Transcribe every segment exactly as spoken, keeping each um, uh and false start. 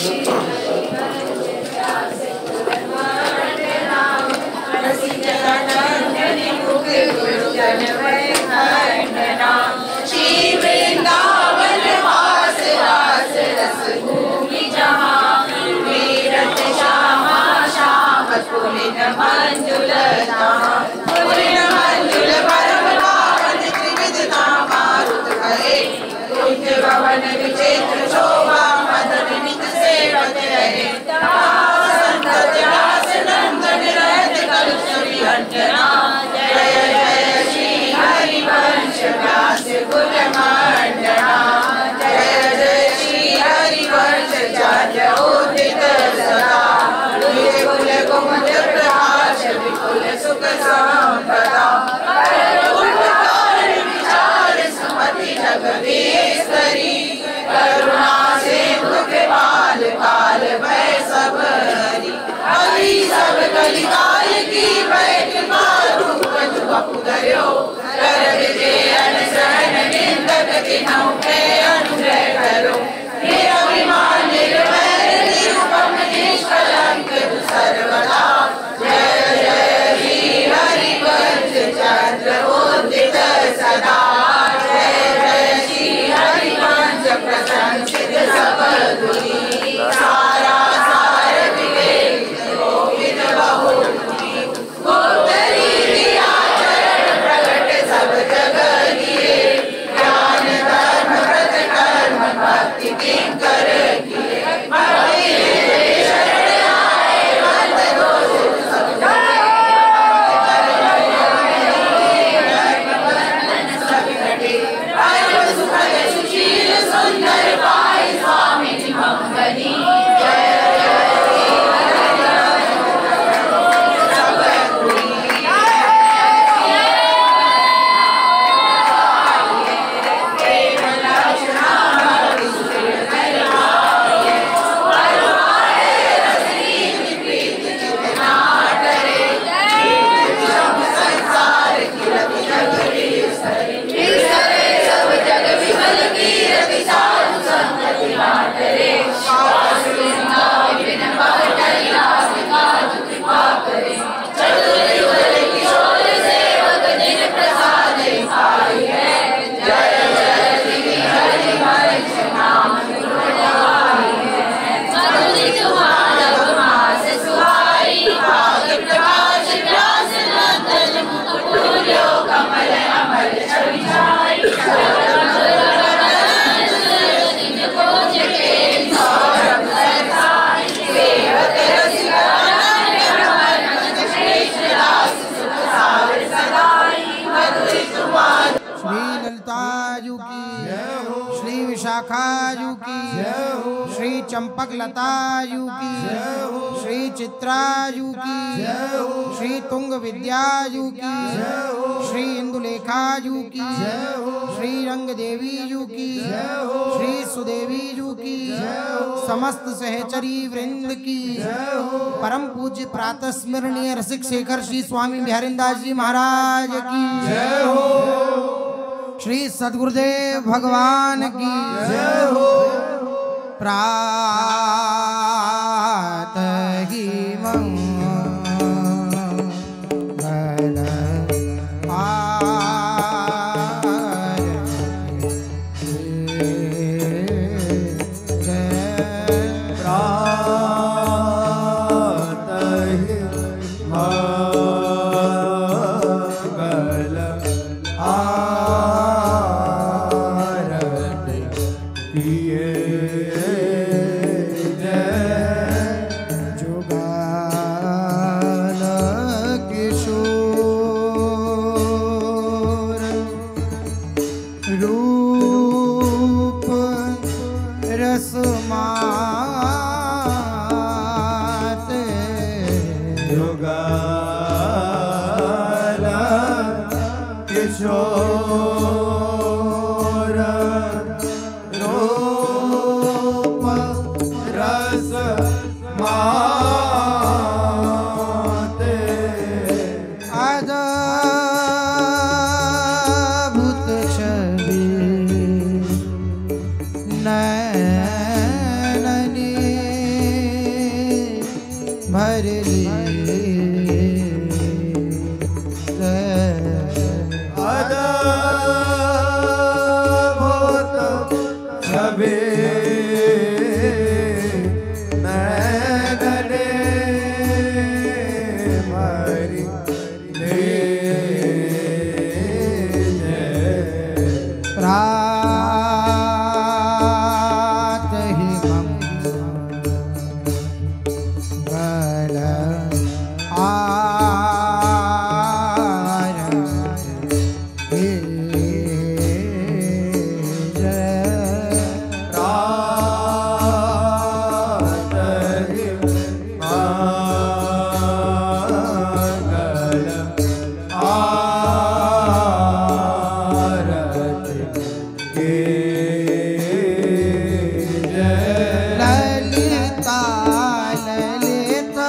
शाखायु की, श्री चंपक लतायु की, श्री चित्रायु की, श्री तुंग विद्यायु की, श्री इंदुलेखायु की, श्री रंग देवीयु की, श्री सुदेवीयु की, समस्त सहचरी वृंद की, परम पूज्य प्रातः स्मरणीय रसिक शेखर श्री स्वामी बिहारिंदास जी महाराज की जय हो। श्री सद्गुरुदेव भगवान की जय हो। प्रातः ही मंगल आरती जय। प्रातः ही मंगल नैननी हर ले अद्भुत छवि नैनने मारी ले रात ही मंगल आरती ललिता ललिता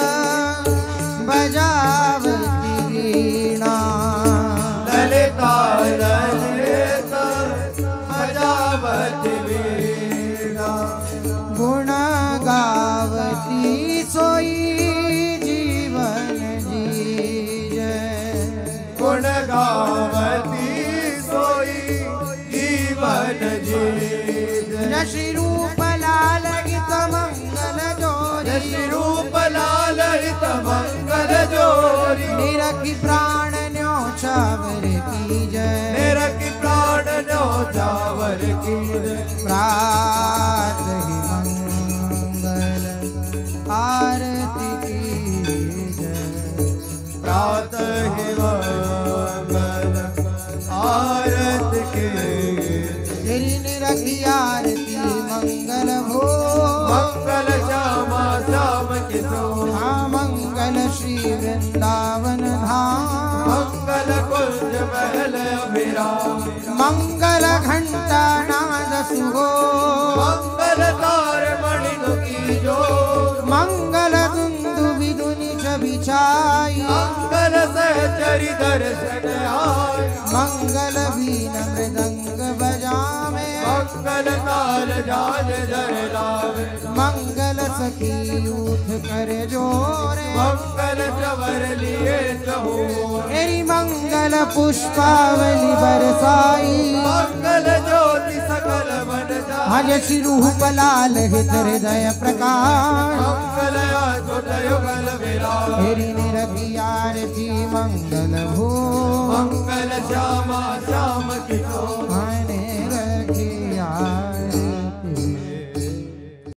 बजावती वीणा ललिता ललिता बजावती वीणा गुण गावती सोई जीवन जीज गुण गावती सोई जीवन जीज श्री रूप लाल गीत मंगल जोरी श्री रूप लाल हित मंगल जोरी निरखी प्राण न्योछावर की जय निरखी प्राण न्यो चावर की प्रात ही मंगल आरती की जय प्रातः ही मंगल आरती के तेरी निरखी आरती मंगल भो मंगल श्यामा श्याम किशो हाँ मंगल श्री वृंदावन धाम मंगल कुंज महल अभिराम मंगल घंटा नाद सुगो मंगल तार मणि की जो मंगल दुंदु विदुनि बिछाई मंगल सहचरि दर्शन आय मंगल बीन मृदंग बजावे मंगल ताल जाज जर लावे मंगल सखी उठ कर जोरे मंगल चवर लिए चहो तेरी मंगल पुष्पावली बरसाई मंगल ज्योति सकल मन जाय हज श्री रूप लाल हित हृदय प्रकाश मंगल अच्युत युगल विराज तेरी निरखी आरती मंगल भो मंगल श्यामा श्याम किशोर हाँ